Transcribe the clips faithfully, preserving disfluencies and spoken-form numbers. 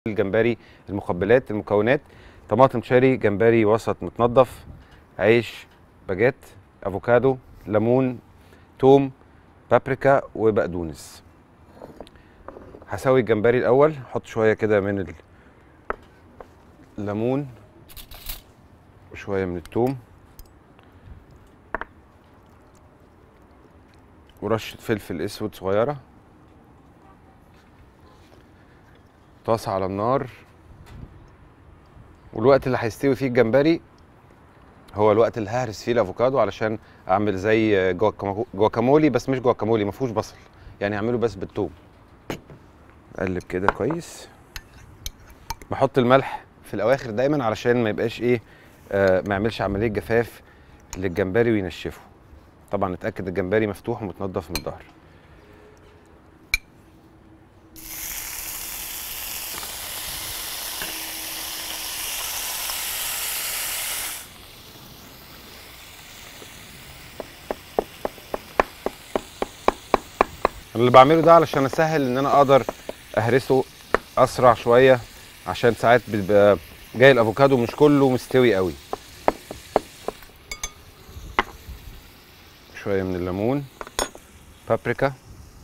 الجمبري المقبلات المكونات: طماطم شاري، جمبري وسط متنضف، عيش باجيت، افوكادو، ليمون، توم، بابريكا وبقدونس. هسوي الجمبري الاول. احط شويه كده من الليمون وشويه من التوم ورشه فلفل اسود صغيره. طاسه على النار، والوقت اللي هيستوي فيه الجمبري هو الوقت اللي ههرس فيه الافوكادو علشان اعمل زي جواكامولي، بس مش جواكامولي ما فيهوش بصل، يعني اعمله بس بالثوم. اقلب كده كويس. بحط الملح في الاواخر دايما علشان ما يبقاش ايه آه ما يعملش عمليه جفاف للجمبري وينشفه. طبعا اتاكد الجمبري مفتوح ومتنضف من الظهر. اللي بعمله ده علشان اسهل ان انا اقدر اهرسه اسرع شويه، عشان ساعات بيبقى جاي الافوكادو مش كله مستوي قوي. شويه من الليمون، بابريكا،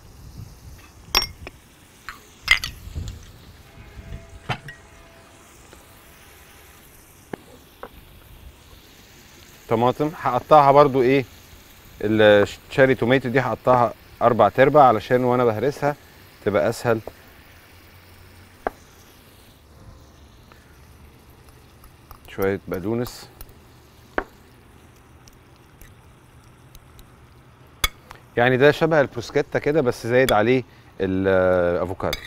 طماطم هقطعها برضو ايه الشاري توميتو دي هقطعها اربع تربع علشان وانا بهرسها تبقى اسهل. شويه بقدونس، يعني ده شبه البروسكيتا كده بس زايد عليه الافوكادو.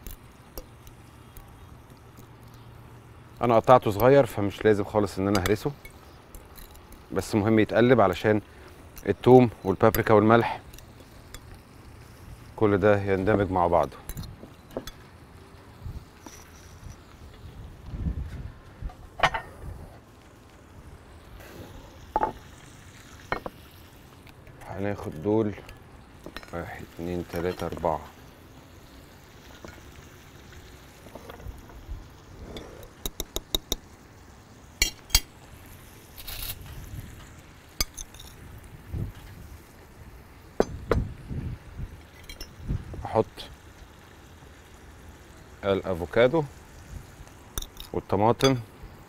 انا قطعته صغير فمش لازم خالص ان انا اهرسه، بس مهم يتقلب علشان الثوم والبابريكا والملح كل ده يندمج مع بعضه. هناخد دول واحد اتنين تلاتة اربعة. احط الافوكادو والطماطم.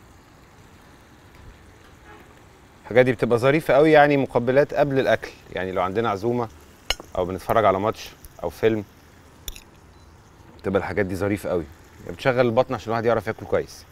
الحاجات دي بتبقى ظريفه قوي، يعني مقبلات قبل الاكل، يعني لو عندنا عزومه او بنتفرج على ماتش او فيلم تبقى الحاجات دي ظريفه قوي، بتشغل البطن عشان الواحد يعرف ياكل كويس.